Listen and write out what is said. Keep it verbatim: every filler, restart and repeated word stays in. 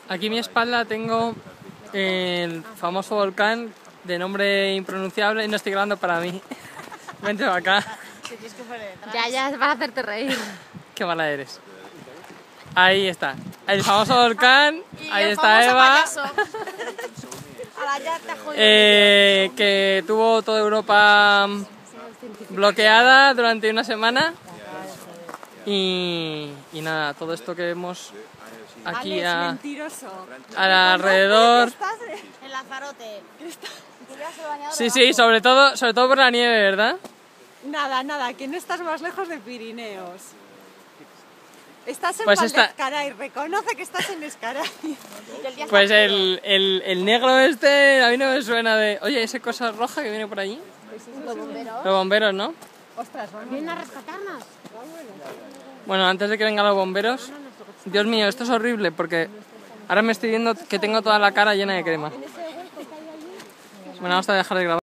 Aquí a mi espalda tengo el famoso volcán de nombre impronunciable y no estoy grabando para mí. Vente para acá. Ya, ya, vas a hacerte reír. Qué mala eres. Ahí está. El famoso volcán. Ahí está Eva. Eh, que tuvo toda Europa bloqueada durante una semana. Y, y nada, todo esto que vemos aquí a, al alrededor. En Lanzarote. Sí, sí, sobre todo, sobre todo por la nieve, ¿verdad? Nada, nada, que no estás más lejos de Pirineos. Estás en Pues Valdezcaray, reconoce que estás en Ezcaray. Pues el, el, el negro este a mí no me suena de... Oye, esa cosa roja que viene por allí. Los bomberos. Los bomberos, ¿no? Ostras, vamos. ¿Vienen a rescatarnos? Bueno, antes de que vengan los bomberos... Dios mío, esto es horrible porque ahora me estoy viendo que tengo toda la cara llena de crema. Bueno, vamos a dejar de grabar.